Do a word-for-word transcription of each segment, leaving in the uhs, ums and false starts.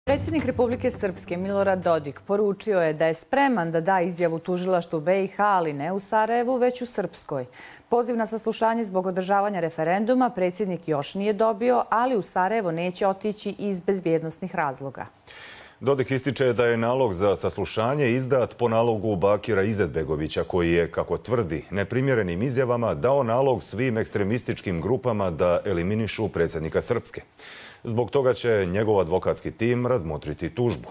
Predsjednik Republike Srpske Milorad Dodik poručio je da je spreman da da izjavu tužilaštvu B i H, ali ne u Sarajevu, već u Srpskoj. Poziv na saslušanje zbog održavanja referenduma predsjednik još nije dobio, ali u Sarajevo neće otići iz bezbjednosnih razloga. Dodik ističe da je nalog za saslušanje izdat po nalogu Bakira Izetbegovića, koji je, kako tvrdi, neprimjerenim izjavama dao nalog svim ekstremističkim grupama da eliminišu predsjednika Srpske. Zbog toga će njegov advokatski tim razmotriti tužbu.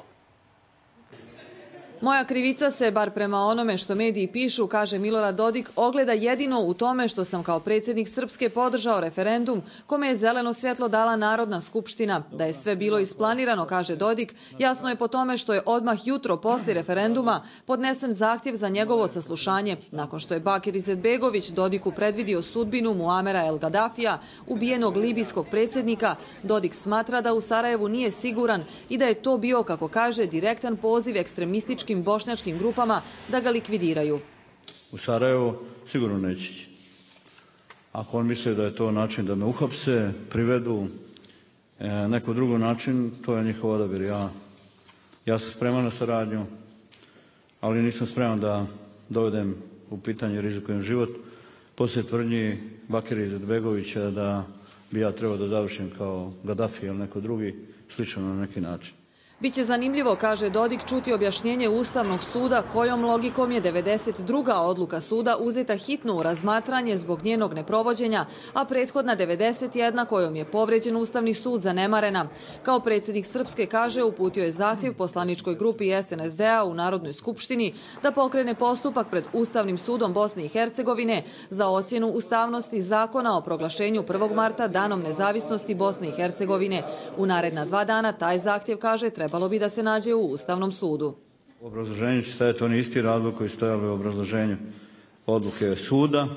Moja krivica se, bar prema onome što mediji pišu, kaže Milorad Dodik, ogleda jedino u tome što sam kao predsjednik Srpske podržao referendum kome je zeleno svjetlo dala Narodna skupština. Da je sve bilo isplanirano, kaže Dodik, jasno je po tome što je odmah jutro poslije referenduma podnesen zahtjev za njegovo saslušanje. Nakon što je Bakir Izetbegović Dodiku predvidio sudbinu Muamera El Gaddafija, ubijenog libijskog predsjednika, Dodik smatra da u Sarajevu nije siguran i da je to bio, kako kaže, direktan poziv ekstremističkim bošnjačkim grupama da ga likvidiraju. U Sarajevo sigurno neće ići. Ako on misle da je to način da me uhapse, privedu, e, neko drugo način, to je njihov odabir. Ja, ja sam spreman na saradnju, ali nisam spreman da dovedem u pitanje, rizikujem život. Poslije tvrdnji Bakira Izetbegovića da bi ja trebao da završim kao Gaddafi ili neko drugi, slično na neki način. Biće zanimljivo, kaže Dodik, čuti objašnjenje Ustavnog suda kojom logikom je devedeset druga odluka suda uzeta hitno u razmatranje zbog njenog neprovođenja, a prethodna devedeset jedna kojom je povređen Ustavni sud zanemarena. Kao predsjednik Srpske, kaže, uputio je zahtjev poslaničkoj grupi S N S D-a u Narodnoj skupštini da pokrene postupak pred Ustavnim sudom Bosne i Hercegovine za ocjenu ustavnosti zakona o proglašenju prvog marta danom nezavisnosti Bosne i Hercegovine. U naredna dva dana taj zahtjev, kaže, treba trebalo bi da se nađe u Ustavnom sudu. U obrazloženju će stajati on isti razlog koji stojali u obrazloženju odluke suda.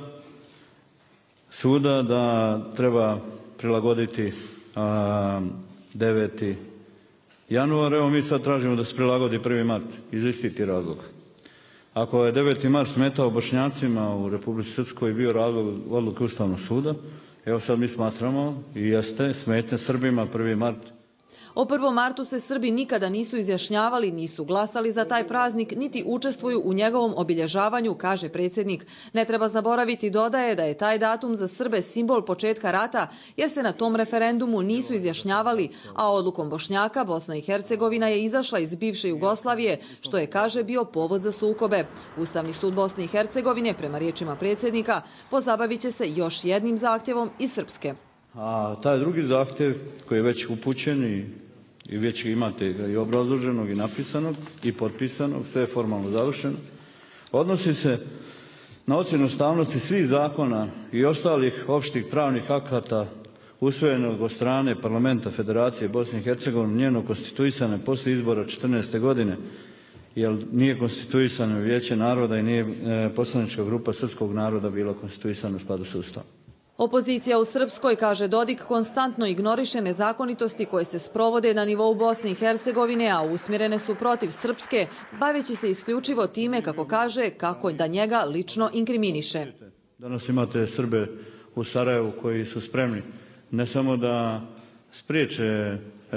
Suda da treba prilagoditi a, deveti januar. Evo mi sad tražimo da se prilagodi prvi mart iz istih razloga. Ako je deveti mart smetao Bošnjacima u Republici Srpskoj bio razlog odluke Ustavnog suda, evo sad mi smatramo i jeste smetnje Srbima prvi mart. O prvom martu se Srbi nikada nisu izjašnjavali, nisu glasali za taj praznik, niti učestvuju u njegovom obilježavanju, kaže predsjednik. Ne treba zaboraviti, dodaje, da je taj datum za Srbe simbol početka rata, jer se na tom referendumu nisu izjašnjavali, a odlukom Bošnjaka Bosna i Hercegovina je izašla iz bivše Jugoslavije, što je, kaže, bio povod za sukobe. Ustavni sud Bosne i Hercegovine, prema riječima predsjednika, pozabavit će se još jednim zahtjevom iz Srpske. A taj drugi zahtjev koji je već upućen i, i već imate i obrazloženog i napisanog i potpisanog, sve je formalno završeno, odnosi se na ocjenu ustavnosti svih zakona i ostalih opštih pravnih akata usvojenog od strane Parlamenta Federacije Bosne i Hercegovine, njeno konstituisane poslije izbora četrnaeste godine, jer nije konstituisano Vijeće naroda i nije e, poslanička grupa srpskog naroda bila konstituisana u skladu s Ustavom. Opozicija u Srpskoj, kaže Dodik, konstantno ignoriše nezakonitosti koje se sprovode na nivou Bosne i Hercegovine, a usmjerene su protiv Srpske, baveći se isključivo time, kako kaže, kako da njega lično inkriminiše. Danas imate Srbe u Sarajevu koji su spremni ne samo da spriječe e,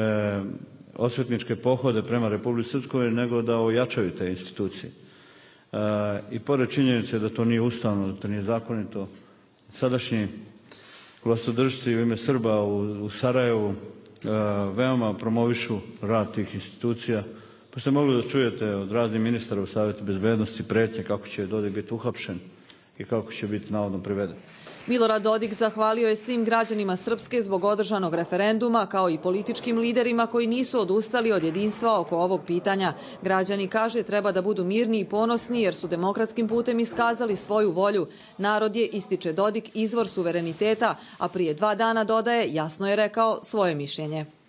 osvetničke pohode prema Republici Srpskoj, nego da ojačaju te institucije. E, I pored činjenice da to nije ustavno, da to nije zakonito, sadašnji vlastodržci u ime Srba u, u Sarajevu e, veoma promovišu rad tih institucija. Pa ste mogli da čujete od raznih ministara u Savjetu bezbednosti pretnje kako će Dodik biti uhapšen i kako će biti navodno priveden. Milorad Dodik zahvalio je svim građanima Srpske zbog održanog referenduma, kao i političkim liderima koji nisu odustali od jedinstva oko ovog pitanja. Građani, kaže, treba da budu mirni i ponosni jer su demokratskim putem iskazali svoju volju. Narod je, ističe Dodik, izvor suvereniteta, a prije dva dana, dodaje, jasno je rekao svoje mišljenje.